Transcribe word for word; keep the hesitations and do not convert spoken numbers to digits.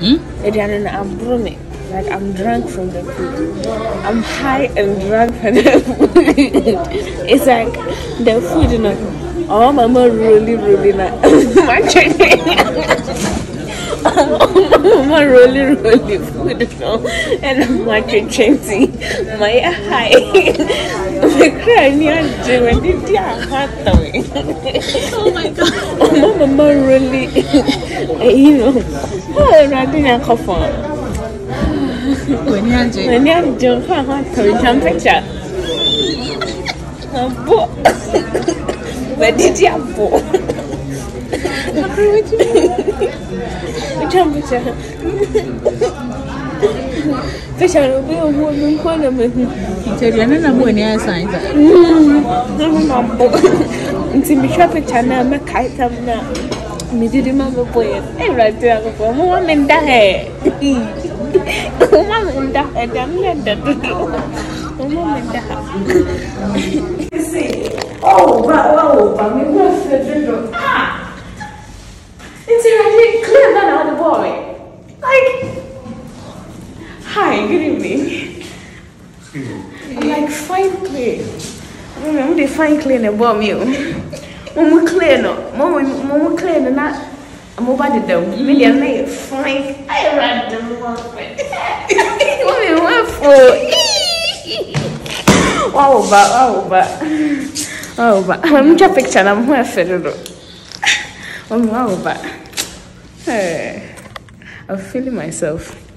Hmm? I'm brewing. Like I'm drunk from the food. I'm high and drunk from the food. It's like the food, you know. Oh, mama really, really not. My mama really, really food, you know. And I'm like twenty. My high. My crying, you're doing it. Oh my god. Oh, mama really, you know. Oh, I didn't cough on. When you're doing When you're doing a temperature, where did you have temperature? Fish are a woman, one of them. tell you another when you're signs. It's in the traffic channel, I'm a kite up now. Me did the mama boy, and right there for one in the hair. Mom and dad, I'm not that. Mom and dad. Oh, wow, but me was the drill. Ah! It's already clear that out the boy. Like, hi, good evening. I'm like, fine clay. I'm the fine clay in the bomb you. Mama clear no, Mama, Mama clear no, not. I'm over the dome. Million made fine. I ran the one. What you want for? Wow, but wow, but wow, but I'm just picture. I'm here for the. Wow, but hey, I'm feeling myself.